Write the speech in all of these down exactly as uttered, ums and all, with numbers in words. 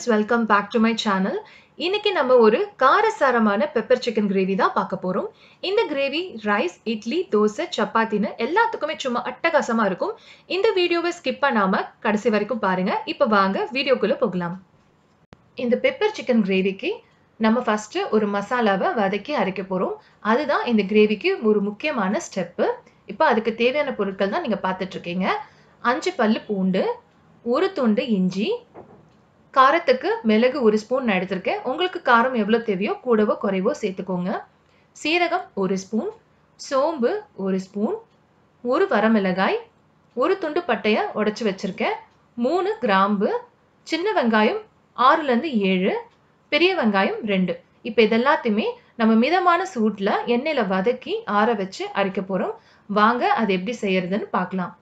friends, welcome back to my channel. இன்னைக்கு நம்ம ஒரு காரசாரமான பெப்பர் சிக்கன் கிரேவி தான் பார்க்க போறோம். இந்த கிரேவி ரைஸ், இட்லி, தோசை, சப்பாத்தின்னு எல்லாத்துக்குமே சும்மா அட்டகாசமா இருக்கும். இந்த வீடியோவை ஸ்கிப் பண்ணாம கடைசி வரைக்கும் பாருங்க. இப்போ வாங்க வீடியோக்குள்ள போகலாம். இந்த பெப்பர் சிக்கன் கிரேவிக்கு நம்ம ஃபர்ஸ்ட் ஒரு மசாலாவை வதக்கி அரைக்க போறோம். அதுதான் இந்த கிரேவிக்கு ஒரு முக்கியமான ஸ்டெப். இப்போ அதுக்கு தேவையான பொருட்கள் தான் நீங்க பார்த்துட்டு இருக்கீங்க. அஞ்சு பல்லு பூண்டு, ஒரு துண்டு இஞ்சி, காரத்துக்கு மிளகு ஒரு ஸ்பூன் நான் எடுத்திருக்கேன். உங்களுக்கு காரம் எவ்வளவு தேவையோ கூடவோ குறைவோ சேர்த்துக்கோங்க. சீரகம் ஒரு ஸ்பூன், சோம்பு ஒரு ஸ்பூன், ஒரு வரமிளகாய், ஒரு துண்டு பட்டைய உடைச்சு வச்சிருக்கேன், மூணு கிராம்பு, சின்ன வெங்காயம் ஆறுல இருந்து ஏழு, பெரிய வெங்காயம் ரெண்டு. இப்ப இதெல்லாத்தையுமே நம்ம மிதமான சூட்ல எண்ணெயில வதக்கி ஆற வச்சு அரைக்க போறோம். வாங்க அது எப்படி செய்யறதுன்னு பார்க்கலாம்.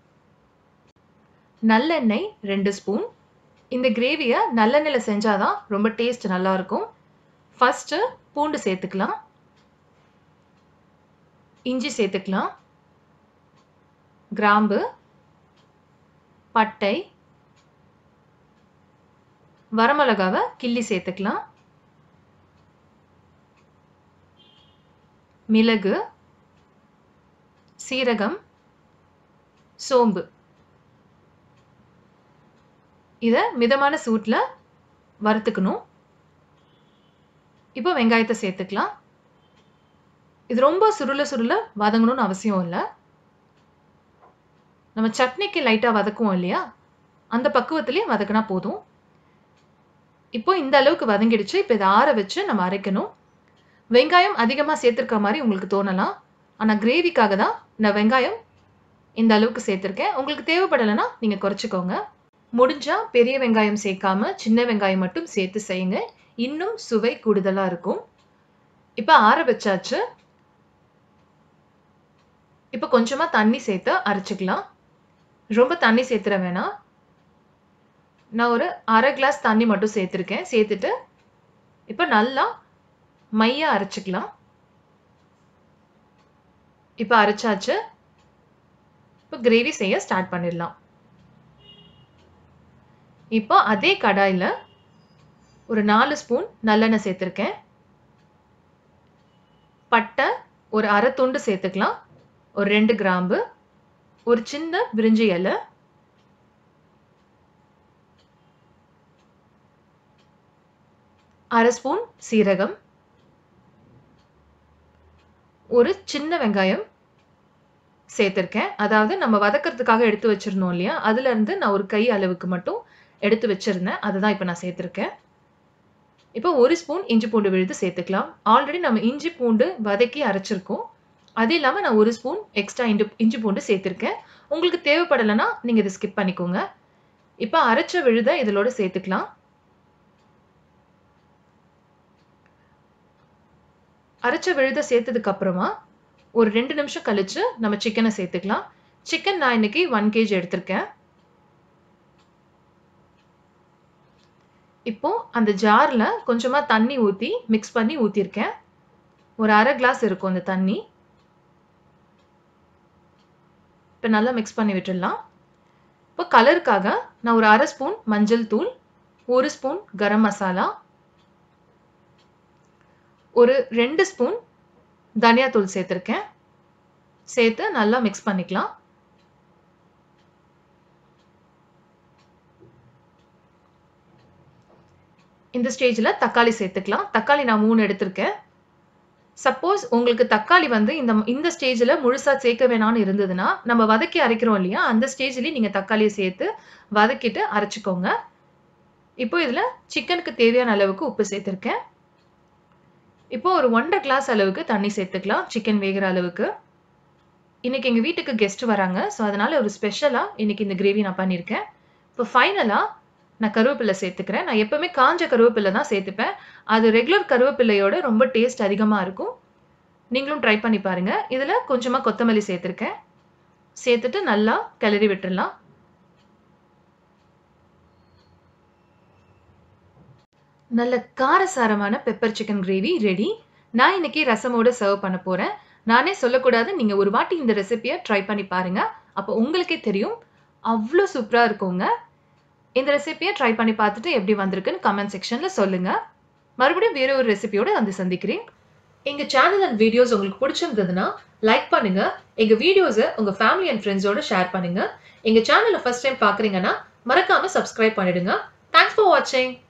நல்லெண்ணெய் ரெண்டு ஸ்பூன். இந்த கிரேவியை நல்லெண்ணெயில செஞ்சாதான் ரொம்ப டேஸ்ட் நல்லா இருக்கும். ஃபர்ஸ்ட் பூண்டு சேர்த்துக்கலாம், இஞ்சி சேர்த்துக்கலாம், கிராம்பு, பட்டை, வரமிளகாவை கிள்ளி சேர்த்துக்கலாம், மிளகு, சீரகம், சோம்பு. இத மிதமான சூட்ல வறுத்துக்கணும். இப்போ வெங்காயத்தை சேர்த்துக்கலாம். இது ரொம்ப சுருள சுருள வதங்கணும்னு அவசியம் இல்லை. நம்ம சட்னிக்கு லைட்டா வதக்குவோம் இல்லையா, அந்த பக்குவத்திலேயே வதக்கினா போதும். இப்போ இந்த அளவுக்கு வதங்கிடுச்சு. இப்போ இதை ஆற வச்சு நம்ம அரைக்கணும். வெங்காயம் அதிகமா சேர்த்திருக்க மாதிரி உங்களுக்கு தோணலாம். ஆனா கிரேவிக்காக தான் நான் வெங்காயம் இந்த அளவுக்கு சேர்த்திருக்கேன். உங்களுக்கு தேவைப்படலைன்னா நீங்க குறைச்சிக்கோங்க. முடிஞ்சா பெரிய வெங்காயம் சேர்க்காம சின்ன வெங்காயம் மட்டும் சேர்த்து செய்யுங்க, இன்னும் சுவை கூடுதலா இருக்கும். இப்ப ஆற வச்சாச்சு. இப்ப கொஞ்சமா தண்ணி சேர்த்து அரைச்சுக்கலாம். ரொம்ப தண்ணி சேர்த்துற வேணாம். நான் ஒரு அரை கிளாஸ் தண்ணி மட்டும் சேர்த்திருக்கேன். சேர்த்துட்டு இப்ப நல்லா மையா அரைச்சுக்கலாம். இப்ப அரைச்சாச்சு. இப்ப கிரேவி செய்ய ஸ்டார்ட் பண்ணிடலாம். இப்போ அதே கடாயில ஒரு நாலு ஸ்பூன் நல்லெண்ணெய் சேர்த்திருக்கேன். பட்டை ஒரு அரை துண்டு சேர்த்துக்கலாம், ஒரு ரெண்டு கிராம்பு, ஒரு சின்ன பிரிஞ்சி இலை, அரை ஸ்பூன் சீரகம், ஒரு சின்ன வெங்காயம் சேர்த்திருக்கேன். அதாவது நம்ம வதக்கிறதுக்காக எடுத்து வச்சிருந்தோம் இல்லையா, அதுல இருந்து நான் ஒரு கை அளவுக்கு மட்டும் எடுத்து வச்சிருந்தேன். அதுதான் இப்ப நான் சேர்த்திருக்கேன். இப்போ ஒரு ஸ்பூன் இஞ்சி பூண்டு விழுது சேர்த்துக்கலாம். ஆல்ரெடி நம்ம இஞ்சி பூண்டு வதக்கி அரைச்சிருக்கோம். அது இல்லாம நான் ஒரு ஸ்பூன் எக்ஸ்ட்ரா இஞ்சி இஞ்சி பூண்டு சேர்த்திருக்கேன். உங்களுக்கு தேவைப்படலைன்னா நீங்க இதை ஸ்கிப் பண்ணிக்கோங்க. இப்போ அரைச்ச விழுத இதோட சேர்த்துக்கலாம். அரைச்ச விழுத சேர்த்ததுக்கு அப்புறமா ஒரு ரெண்டு நிமிஷம் கழிச்சு நம்ம சிக்கனை சேர்த்துக்கலாம். சிக்கன் நான் இன்னைக்கு ஒன் கேஜி எடுத்திருக்கேன். இப்போ அந்த ஜார்ல கொஞ்சமா தண்ணி ஊத்தி மிக்ஸ் பண்ணி ஊத்திருக்கேன். ஒரு அரை கிளாஸ் இருக்கும் அந்த தண்ணி. இப்ப நல்லா மிக்ஸ் பண்ணி விட்டுடலாம். இப்போ கலருக்காக நான் ஒரு அரை ஸ்பூன் மஞ்சள் தூள், ஒரு ஸ்பூன் கரம் மசாலா, ஒரு ரெண்டு ஸ்பூன் தனியா தூள் சேர்த்திருக்கேன். சேர்த்து நல்லா மிக்ஸ் பண்ணிக்கலாம். இந்த ஸ்டேஜ்ல தக்காளி சேர்த்துக்கலாம். தக்காளி நான் மூணு எடுத்திருக்கேன். சப்போஸ் உங்களுக்கு தக்காளி வந்து இந்த இந்த ஸ்டேஜ்ல முழுசா சேர்க்க வேணாம்னு இருந்ததுன்னா, நம்ம வதக்கி அரைக்கிறோம் இல்லையா, அந்த ஸ்டேஜ்லயே நீங்க தக்காளியை சேர்த்து வதக்கிட்டு அரைச்சுக்கோங்க. இப்போ இதுல சிக்கனுக்கு தேவையான அளவுக்கு உப்பு சேர்த்திருக்கேன். இப்போ ஒரு ஒன்றரை கிளாஸ் அளவுக்கு தண்ணி சேர்த்துக்கலாம், சிக்கன் வேகிற அளவுக்கு. இன்னைக்கு எங்க வீட்டுக்கு கெஸ்ட் வராங்க, ஸோ அதனால ஒரு ஸ்பெஷலா இன்னைக்கு இந்த கிரேவி நான் பண்ணியிருக்கேன். இப்போ ஃபைனலா நான் கருவேப்பிலை சேர்த்துக்கிறேன். நான் எப்பவுமே காஞ்ச கருவேப்பிலை தான் சேர்த்துப்பேன். அது ரெகுலர் கருவேப்பிலையோட ரொம்ப டேஸ்ட் அதிகமா இருக்கும். நீங்களும் ட்ரை பண்ணி பாருங்க. இதுல கொஞ்சமா கொத்தமல்லி சேர்த்திருக்கேன். சேர்த்துட்டு நல்லா கிளறி விட்டுடலாம். நல்ல காரசாரமான பெப்பர் சிக்கன் கிரேவி ரெடி. நான் இன்னைக்கு ரசமோட சர்வ் பண்ண போறேன். நானே சொல்லக்கூடாது, நீங்க ஒரு வாட்டி இந்த ரெசிபியை ட்ரை பண்ணி பாருங்க. அப்போ உங்களுக்கே தெரியும், அவ்வளோ சூப்பரா இருக்குங்க. இந்த ரெசிபியை ட்ரை பண்ணி பார்த்துட்டு எப்படி வந்திருக்குன்னு கமெண்ட் செக்ஷன்ல சொல்லுங்க. மறுபடியும் வேற ஒரு ரெசிபியோட வந்து சந்திக்கிறேன். எங்க சேனல் அண்ட் வீடியோஸ் உங்களுக்கு பிடிச்சிருந்ததுன்னா லைக் பண்ணுங்க. எங்க வீடியோஸை உங்க ஃபேமிலி அண்ட் ஃப்ரெண்ட்ஸோட ஷேர் பண்ணுங்க. எங்க சேனலை ஃபர்ஸ்ட் டைம் பாக்குறீங்கன்னா மறக்காம சப்ஸ்கிரைப் பண்ணிடுங்க. தேங்க்ஸ் ஃபார் வாட்சிங்.